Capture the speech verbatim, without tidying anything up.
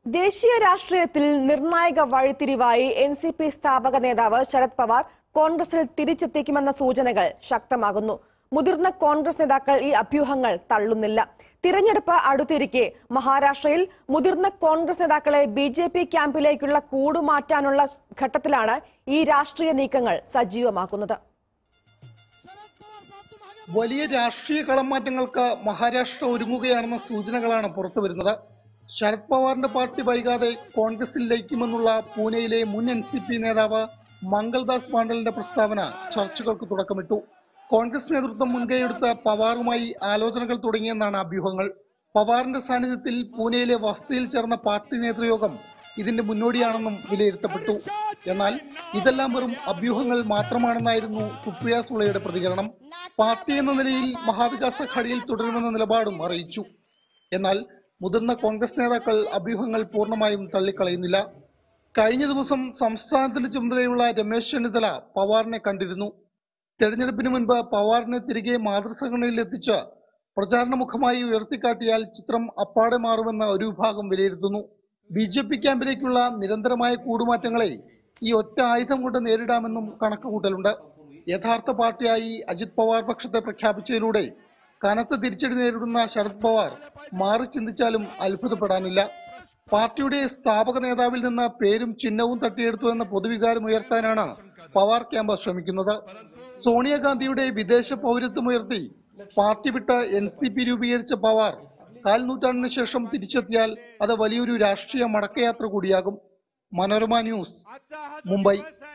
ദേശീയ രാഷ്ട്രീയത്തിൽ നിർണായക വഴിത്തിരിവായി എൻ സി പി സ്ഥാപക നേതാവ് ശരത് പവാർ കോൺഗ്രസിൽ തിരിച്ചെത്തിക്കുമെന്ന സൂചനകൾ ശക്തമാകുന്നു. മുതിർന്ന കോൺഗ്രസ് നേതാക്കൾ ഈ അഭ്യൂഹങ്ങൾ തള്ളുന്നില്ല. തിരഞ്ഞെടുപ്പ് അടുത്തിരിക്കെ മഹാരാഷ്ട്രയിൽ മുതിർന്ന കോൺഗ്രസ് നേതാക്കളെ ബി ജെ പി ക്യാമ്പിലേക്കുള്ള കൂടുമാറ്റാനുള്ള ഘട്ടത്തിലാണ് ഈ രാഷ്ട്രീയ നീക്കങ്ങൾ സജീവമാക്കുന്നത്. വലിയ രാഷ്ട്രീയ കളമാറ്റങ്ങൾക്ക് മഹാരാഷ്ട്ര ഒരുങ്ങുകയാണെന്ന സൂചനകളാണ് പുറത്തുവരുന്നത്. ശരത് പവാറിന്റെ പാർട്ടി വൈകാതെ കോൺഗ്രസിൽ ലയിക്കുമെന്നുള്ള പൂനെയിലെ മുൻ എൻ സി പി നേതാവ് മംഗൾദാസ് പാണ്ഡലിന്റെ പ്രസ്താവന ചർച്ചകൾക്ക് തുടക്കമിട്ടു. കോൺഗ്രസ് നേതൃത്വം മുൻകൈയെടുത്ത പവാറുമായി ആലോചനകൾ തുടങ്ങിയെന്നാണ് അഭ്യൂഹങ്ങൾ. പവാറിന്റെ സാന്നിധ്യത്തിൽ പൂനെയിലെ വസതിയിൽ ചേർന്ന പാർട്ടി നേതൃയോഗം ഇതിന്റെ മുന്നോടിയാണെന്നും വിലയിരുത്തപ്പെട്ടു. എന്നാൽ ഇതെല്ലാം വെറും അഭ്യൂഹങ്ങൾ മാത്രമാണെന്നായിരുന്നു സുപ്രിയ സുളയുടെ പ്രതികരണം. പാർട്ടി എന്ന നിലയിൽ മഹാവികാസ് അഘാഡിയിൽ തുടരുമെന്ന നിലപാടും അറിയിച്ചു. എന്നാൽ മുതിർന്ന കോൺഗ്രസ് നേതാക്കൾ അഭ്യൂഹങ്ങൾ പൂർണ്ണമായും തള്ളിക്കളയുന്നില്ല. കഴിഞ്ഞ ദിവസം സംസ്ഥാനത്തിന്റെ ചുമതലയുള്ള രമേശ് ചെന്നിത്തല പവാറിനെ കണ്ടിരുന്നു. തെരഞ്ഞെടുപ്പിന് മുൻപ് പവാറിനെ തിരികെ മാതൃസംഘടനയിൽ എത്തിച്ച് പ്രചാരണമുഖമായി ഉയർത്തിക്കാട്ടിയാൽ ചിത്രം അപ്പാടെ മാറുമെന്ന ഒരു വിഭാഗം വിലയിരുത്തുന്നു. ബി ജെ പി ക്യാമ്പിലേക്കുള്ള നിരന്തരമായ കൂടുമാറ്റങ്ങളെ ഈ ഒറ്റ ആയുധം കൊണ്ട് നേരിടാമെന്നും കണക്കുകൂട്ടലുണ്ട്. യഥാർത്ഥ പാർട്ടിയായി അജിത് പവാർ പക്ഷത്തെ പ്രഖ്യാപിച്ചതിലൂടെ കനത്ത തിരിച്ചടി നേരിടുന്ന ശരത് പവാർ മാറി ചിന്തിച്ചാലും അത്ഭുതപ്പെടാനില്ല. പാർട്ടിയുടെ സ്ഥാപക നേതാവിൽ നിന്ന് പേരും ചിഹ്നവും തട്ടിയെടുത്തു എന്ന പൊതുവികാരം ഉയർത്താനാണ് പവാർ ക്യാമ്പ് ശ്രമിക്കുന്നത്. സോണിയാഗാന്ധിയുടെ വിദേശ പൗരത്വം ഉയർത്തി പാർട്ടി വിട്ട് എൻ സി പി രൂപീകരിച്ച പവാർ കാൽ നൂറ്റാണ്ടിന് ശേഷം തിരിച്ചെത്തിയാൽ അത് വലിയൊരു രാഷ്ട്രീയ മടക്കയാത്ര കൂടിയാകും. മനോരമ ന്യൂസ്, മുംബൈ.